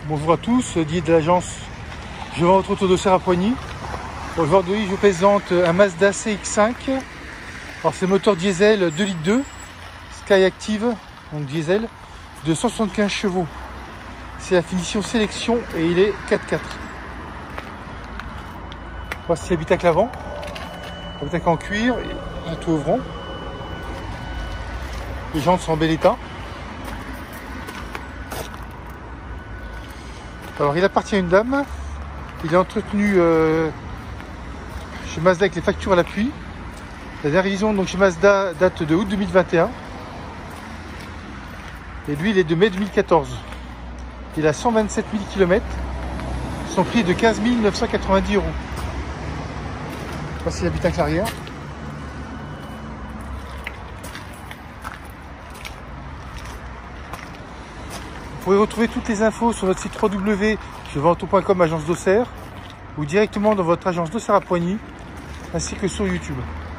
Bonjour à tous, Didier de l'agence Je vends votre auto d'Auxerre à Poigny. Aujourd'hui je vous présente un Mazda CX-5. Alors c'est moteur diesel 2 litres 2, Skyactiv, donc diesel, de 175 chevaux. C'est la finition sélection et il est 4x4. Voici l'habitacle avant. L'habitacle en cuir, un tout ouvrant. Les jantes sont en bel état. Alors il appartient à une dame. Il est entretenu chez Mazda avec les factures à l'appui. La dernière révision donc chez Mazda date de août 2021. Et lui il est de mai 2014. Il a 127 000 km. Son prix est de 15 990 €. Voici l'habitacle arrière. Vous pourrez retrouver toutes les infos sur notre site www.jevendauto.com agence d'Auxerre ou directement dans votre agence d'Auxerre à Poigny ainsi que sur YouTube.